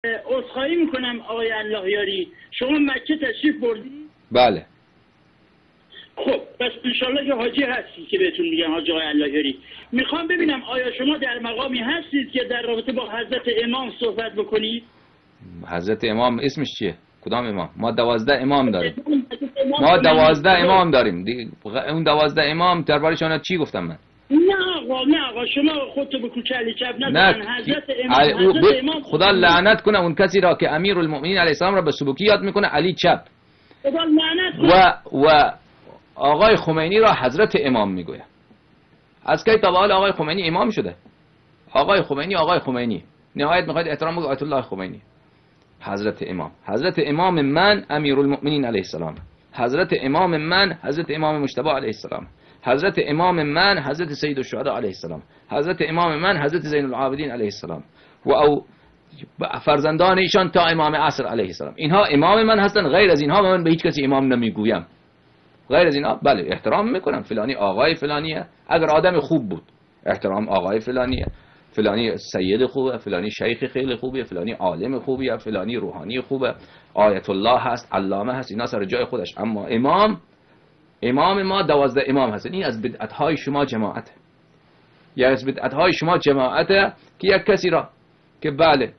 عذرخواهی میکنم آقای اللهیاری، شما مکه تشریف بردید؟ بله. خب پس انشالله که حاجی هستی که بهتون میگن حاجی آقای اللهیاری. میخوام ببینم آیا شما در مقامی هستید که در رابطه با حضرت امام صحبت بکنید؟ حضرت امام اسمش چیه؟ کدام امام؟ ما 12 امام داریم. ما 12 امام داریم. اون 12 امام دربارشون چی گفتم من؟ نه آقا شما خودتو به کوچه علی چپ نزن. حضرت امام خدا لعنت کنه اون کسی را که امیرالمؤمنین علیه السلام را به سبکی یاد میکنه علی چپ. خدا لعنت کنه. و آقای خمینی را حضرت امام میگوید. از کی تا به حال آقای خمینی امام شده؟ آقای خمینی نهایت میخواید احترام بگو آیت الله خمینی. حضرت امام من امیرالمؤمنین علیه السلام. حضرت امام من حضرت امام مجتبی علیه السلام. حضرت امام من حضرت سید الشهدا علیه السلام. حضرت امام من حضرت زین العابدین علیه السلام و او فرزندان ایشان تا امام عصر علیه السلام. اینها امام من هستن. غیر از اینها من به هیچ کسی امام نمیگویم. غیر از اینها بله احترام میکنم، فلانی آقای فلانیه، اگر آدم خوب بود احترام آقای فلانیه، فلانی سید خوبه، فلانی شیخ خیلی خوبه، فلانی عالم خوبیه، فلانی روحانی خوبه، آیت الله هست، علامه هست، اینا سر جای خودش. اما امام ما 12 امام هست. این از بدعت‌های شما جماعت، یا از بدعت‌های شما جماعت که یک کسی را که بله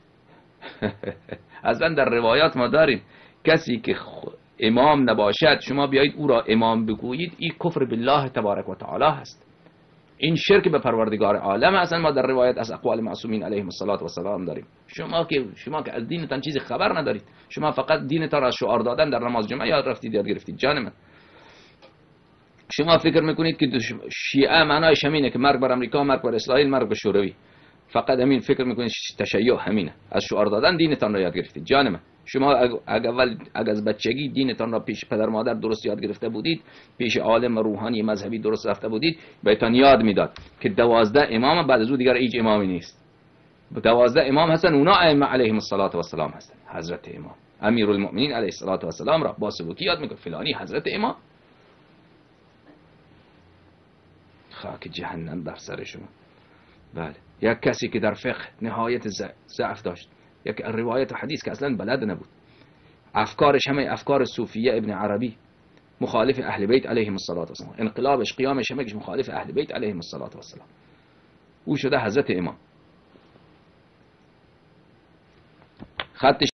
اصلا در روایات ما داریم کسی که امام نباشد شما بیایید او را امام بگویید، این کفر بالله تبارک و تعالی هست، این شرک به پروردگار عالم. اصلا ما در روایت از اقوال معصومین علیهم السلام داریم. شما که از دینتان چیزی خبر ندارید، شما فقط دینتان را شعار دادن در نماز جمعه یاد گرفتید. جان من، شما فکر میکنید که شیعه معنایش همینه که مرگ بر امریکا، مرگ بر اسرائیل، مرگ به شوروی. فقط همین فکر میکنید تشیع همینه، از شعار دادن دینتان را یاد گرفتید. جان من، شما اگر از بچگی دینتان را پیش پدر مادر درست یاد گرفته بودید، پیش عالم روحانی مذهبی درست رفته بودید، بهتان یاد میداد که 12 امام بعد از او دیگر هیچ امامی نیست. 12 امام هستن، اونا ائمه علیهم السلام هستن. حضرت امام امیرالمؤمنین علیه السلام را با سبکی یاد میکنه، فلانی حضرت امام. خاک جهنم بر سر شما. بله، یک کسی که در فقه نهایت ضعف داشت، یک روایت و حدیث که اصلا بلد نبود، افکارش همه افکار صوفیه ابن عربی، مخالف اهل بیت علیهم السلام، انقلابش قیامش همه مخالف اهل بیت علیهم السلام، او شده حضرت امام. خط